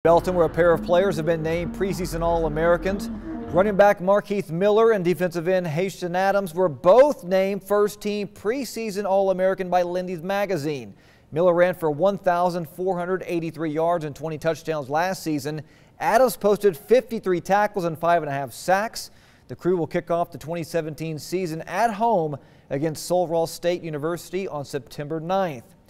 Belton, where a pair of players have been named preseason All-Americans. Running back Markeith Miller and defensive end Haitian Adams were both named first-team preseason All-American by Lindy's magazine. Miller ran for 1,483 yards and 20 touchdowns last season. Adams posted 53 tackles and 5.5 sacks. The crew will kick off the 2017 season at home against Sul Ross State University on September 9th.